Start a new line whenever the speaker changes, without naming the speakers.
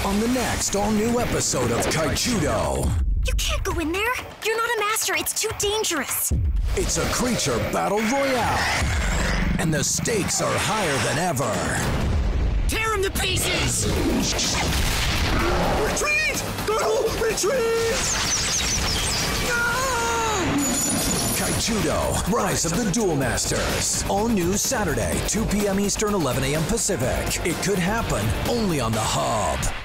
on the next all-new episode of Kajundo.
You can't go in there. You're not a master. It's too dangerous.
It's a creature battle royale, and the stakes are higher than ever.
Tear him to pieces!
Retreat! Go! Retreat!
Kajundo, Rise of the Duel Masters. All new Saturday, 2 p.m. Eastern, 11 a.m. Pacific. It could happen only on the Hub.